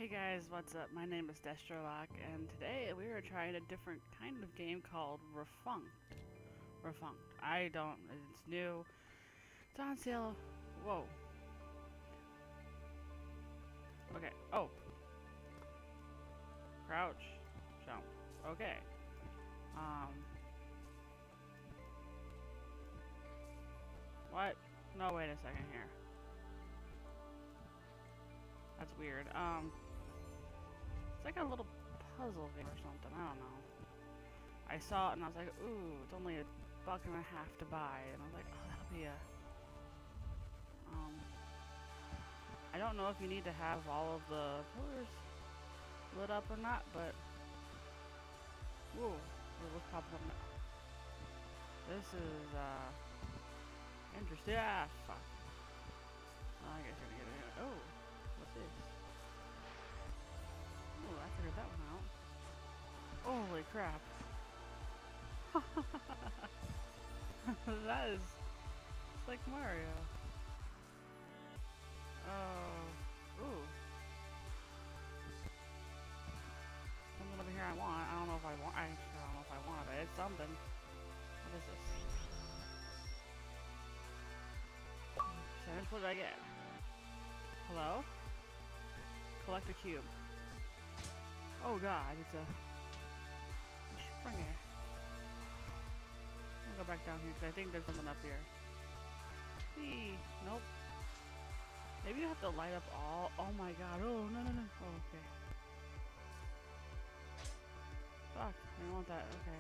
Hey guys, what's up? My name is Destrolock, and today we are trying a different kind of game called Refunct. Refunct. It's new. It's on sale. Whoa. Okay. Oh. Crouch. Jump. Okay. Um. What? No, wait a second here. That's weird. It's like a little puzzle game or something. I don't know. I saw it and I was like, ooh, it's only $1.50 to buy, and I was like, oh, that'll be a. Um. I don't know if you need to have all of the pillars lit up or not, but whoa, what's popping up now? This is interesting. Ah, fuck. I guess you're gonna get it. Oh, what's this? Oh, I figured that one out. Holy crap! That is, it's like Mario. Oh, ooh. Something over here I want. I don't know if I want. I don't know if I want it. It's something. What is this? What did I get? Hello? Collect a cube. Oh god, it's a springer. I'll go back down here because I think there's something up here. See? Nope. Maybe you have to light up all. Oh my god. Oh, no, no, no. Oh, okay. Fuck. I don't want that. Okay.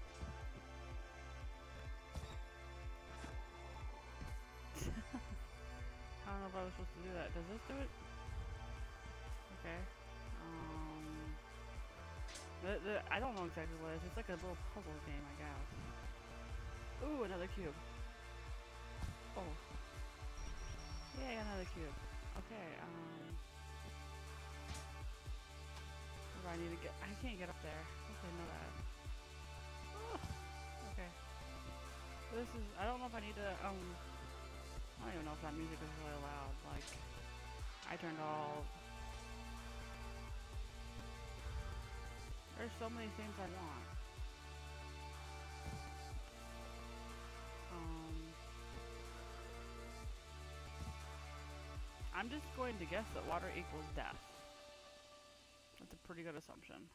I don't know if I was supposed to do that. Does this do it? Okay. Um. I don't know exactly what it is. It's like a little puzzle game, I guess. Ooh, another cube. Oh. Yeah, another cube. Okay, where do I need to get? I can't get up there. Okay, know that. Oh, okay. This is, I don't know if I need to, I don't even know if that music is really loud. Like, I turned all, there's so many things I want. I'm just going to guess that water equals death. That's a pretty good assumption.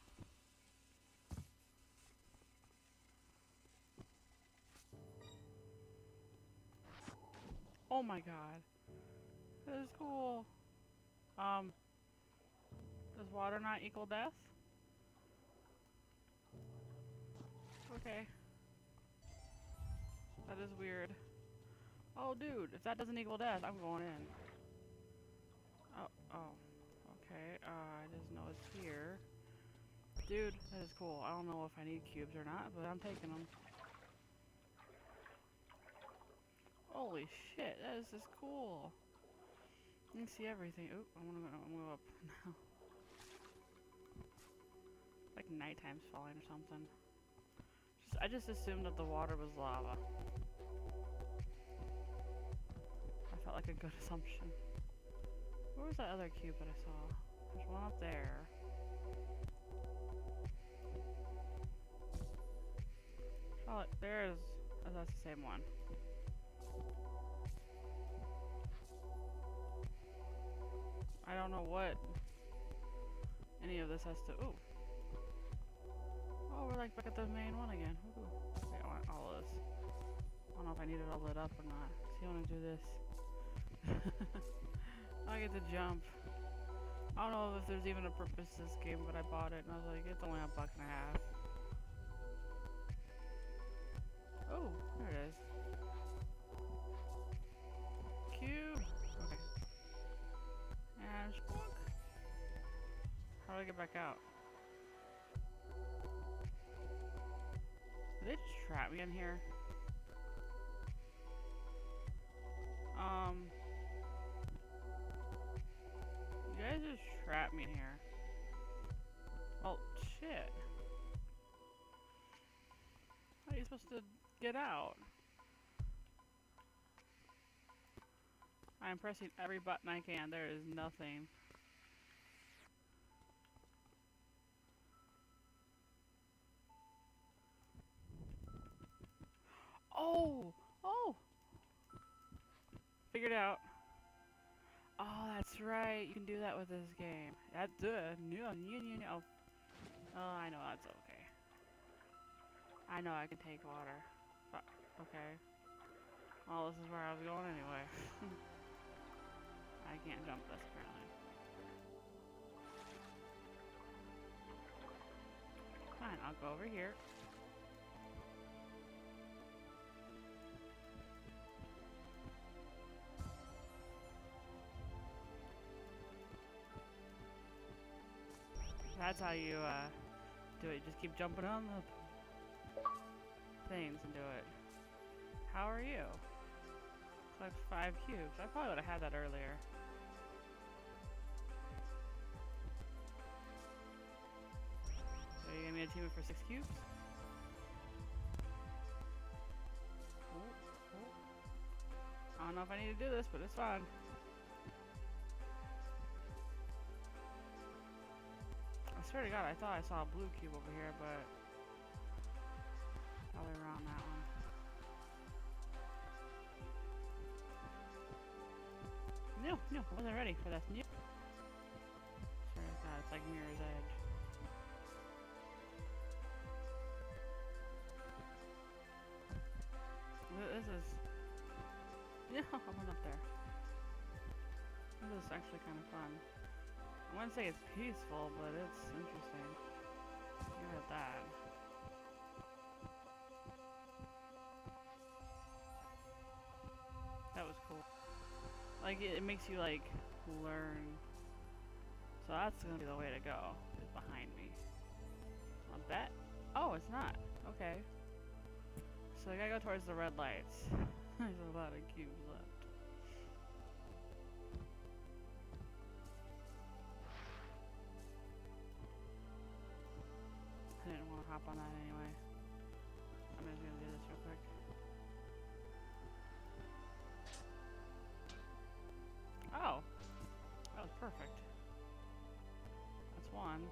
Oh my god. That is cool. Does water not equal death? Okay. That is weird. Oh dude, if that doesn't equal death, I'm going in. Oh. Okay, I just know it's here. Dude, that is cool. I don't know if I need cubes or not, but I'm taking them. Holy shit, that is just cool. You can see everything. Oop, I'm gonna go up now. Like nighttime's falling or something. I just assumed that the water was lava. I felt like a good assumption. Where was that other cube that I saw? There's one up there. Oh, there's... Oh, that's the same one. I don't know what any of this has to... Ooh. Oh, we're like back at the main one again. Ooh. Wait, I want all of this. I don't know if I need it all lit up or not. See, I want to do this. I get to jump. I don't know if there's even a purpose to this game, but I bought it and I was like, it's only $1.50. Oh, there it is. Cube. Okay. And spunk. How do I get back out? Did they just trap me in here? You guys just trapped me in here. Oh, shit. How are you supposed to get out? I am pressing every button I can. There is nothing. Oh! Oh! Figured it out. Oh, that's right. You can do that with this game. That's good. Oh, I know that's okay. I know I can take water. But, okay. Well, this is where I was going anyway. I can't jump this apparently. Fine, I'll go over here. That's how you do it. Just keep jumping on the things and do it. How are you? It's like 5 cubes. I probably would have had that earlier. So you gave me a achievement for 6 cubes? Cool, cool. I don't know if I need to do this, but it's fine. I swear to God, I thought I saw a blue cube over here, but probably around that one. No, I wasn't ready for this. Swear to God, it's like Mirror's Edge. This is... Yeah, I went up there. This is actually kind of fun. I wouldn't say it's peaceful, but it's interesting. Look at that. That was cool. Like, it makes you, like, learn. So that's gonna be the way to go. It's behind me. I bet. Oh, it's not. Okay. So I gotta go towards the red lights. There's a lot of cubes left. I didn't want to hop on that anyway. I'm just gonna do this real quick. Oh! That was perfect. That's one.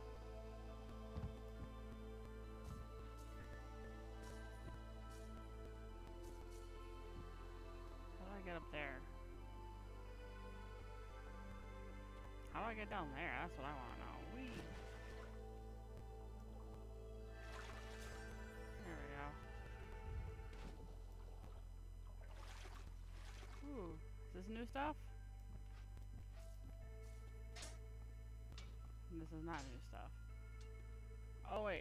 How do I get up there? How do I get down there? That's what I want to know. Whee! There we go. Ooh, is this new stuff? This is not new stuff. Oh wait.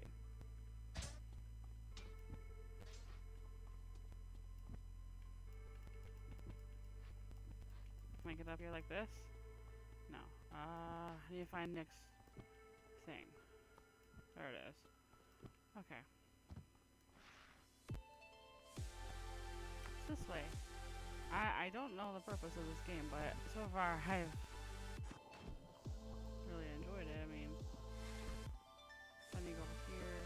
Can I get up here like this? No. I need to find next thing. There it is. Okay. It's this way. I don't know the purpose of this game, but so far I've really enjoyed it. I mean, let me go over here.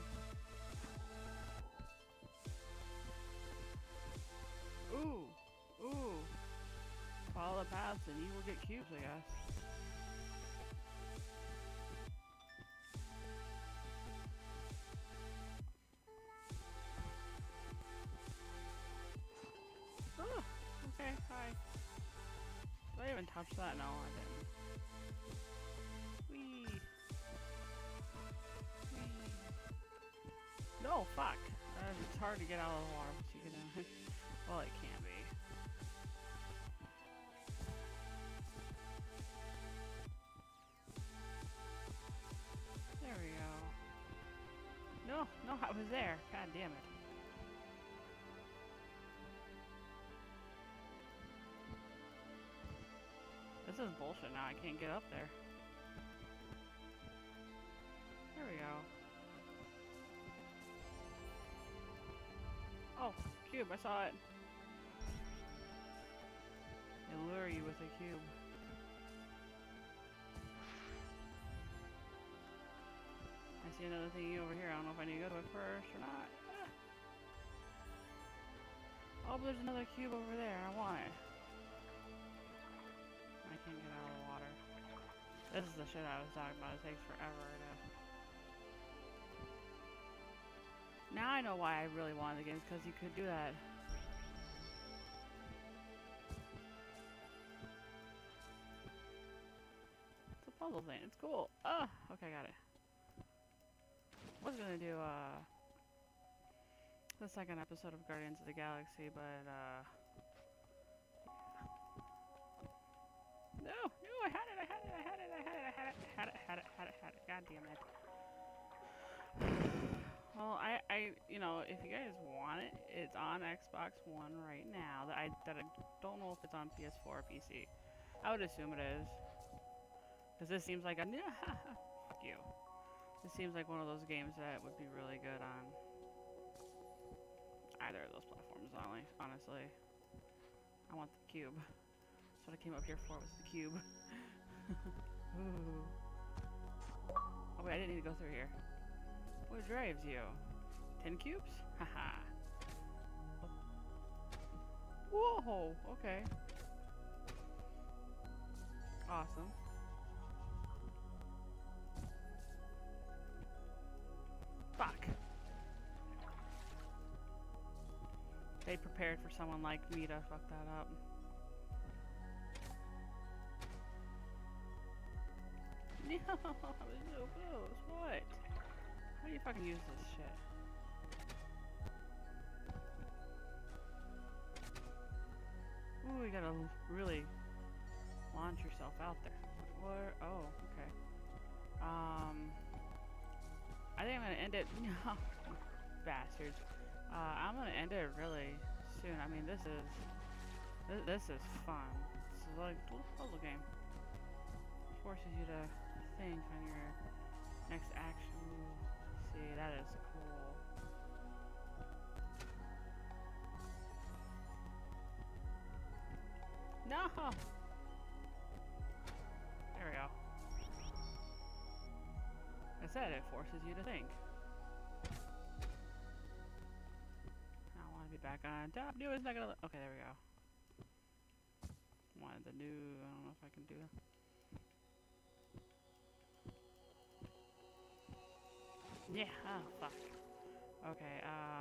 Ooh! Ooh! Follow the paths and you will get cubes, I guess. Oh! Okay, hi. Did I even touch that? No, I didn't. Whee! Whee! No, fuck! It's hard to get out of the water once you get in. Well, it can be. There we go. No, I was there. God damn it. This is bullshit now. I can't get up there. There we go. Oh, cube. I saw it. They lure you with a cube. I see another thingy over here. I don't know if I need to go to it first or not. Oh, but there's another cube over there. I want it. I can't get out of the water. This is the shit I was talking about. It takes forever to... Now I know why I really wanted the game, because you could do that puzzle thing. It's cool. Ah, okay, got it. Was gonna do the second episode of Guardians of the Galaxy, but no, I had it. God damn it. Well, I, you know, if you guys want it, it's on Xbox One right now. I don't know if it's on PS4 or PC. I would assume it is, because this seems like a fuck you. This seems like one of those games that would be really good on either of those platforms. Honestly, I want the cube. That's what I came up here for, was the cube. Ooh. Oh wait, I didn't need to go through here. What drives you? 10 cubes? Haha. Whoa, okay. Awesome. Fuck. They prepared for someone like me to fuck that up. No, I was so close. What? How do you fucking use this shit? Ooh, you gotta really launch yourself out there. Where? Oh, okay. I think I'm gonna end it. No, bastards. I'm gonna end it really soon. I mean, this is fun. This is like a little puzzle game. Forces you to think on your next action move. See, that is cool. No! There we go. I said it forces you to think. I want to be back on top. New is not gonna. Okay, there we go. Wanted the new. I don't know if I can do it. Yeah, oh fuck. Okay,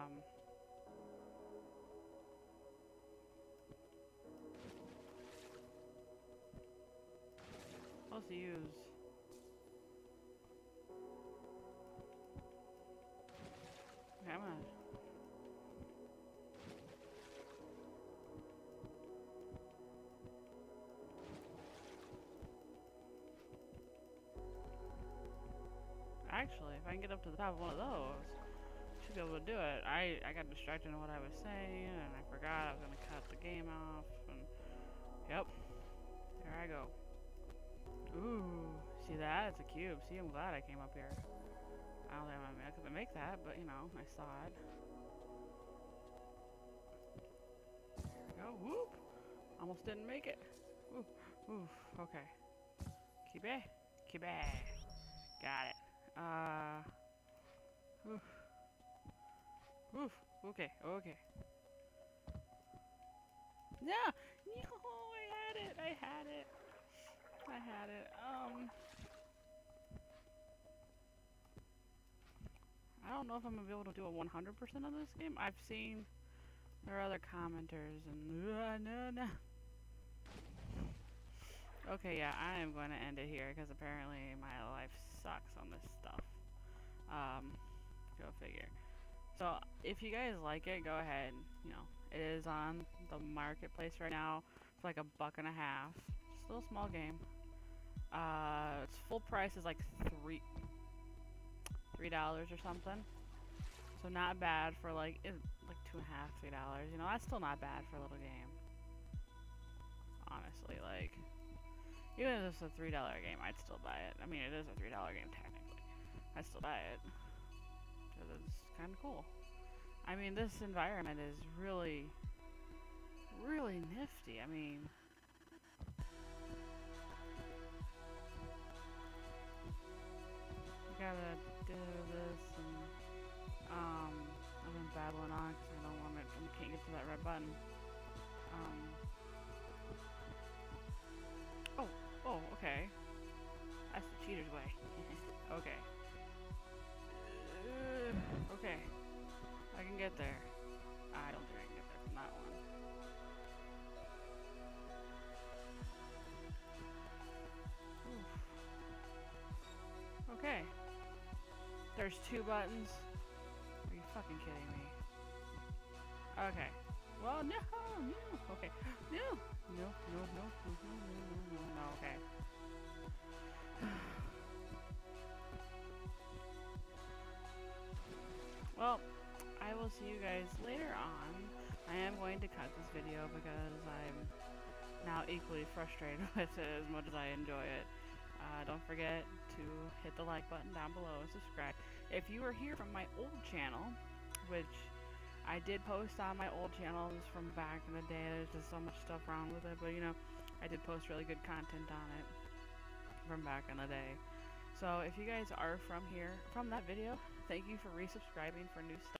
supposed to use okay, I'm gonna actually, if I can get up to the top of one of those, should be able to do it. I got distracted in what I was saying, and I forgot I was gonna cut the game off, and yep, there I go. Ooh, see that? It's a cube. See, I'm glad I came up here. I don't think I could make that, but you know, I saw it. There we go. Whoop! Almost didn't make it. Ooh, oof. Okay. Cube. Got it. Oof. Oof. Okay. No! I had it. I don't know if I'm gonna be able to do a 100% of this game. I've seen there are other commenters and no. Okay, yeah, I am going to end it here because apparently my life sucks on this stuff. Go figure. So if you guys like it, go ahead. You know, it is on the marketplace right now. It's like $1.50. Still a small game. Its full price is like $3 or something. So not bad for like $2.50, $3. You know, that's still not bad for a little game. Honestly, like even if it's a $3 game, I'd still buy it. I mean, it is a $3 game technically. I'd still buy it because it's kind of cool. I mean, this environment is really nifty. I mean. Gotta do this, and I've been babbling on because I don't want it. I can't get to that red button. Oh, okay. That's the cheater's way. Okay. Okay. I can get there. I don't think I can get there from that one. Oof. There's 2 buttons? Are you fucking kidding me? Okay. Well, no, okay. No, okay. Well, I will see you guys later on. I am going to cut this video because I'm now equally frustrated with it as much as I enjoy it. Don't forget to hit the like button down below and subscribe. If you were here from my old channel, which I did post on my old channels from back in the day, there's just so much stuff wrong with it, but you know, I did post really good content on it from back in the day. So if you guys are from here, from that video, thank you for resubscribing for new stuff.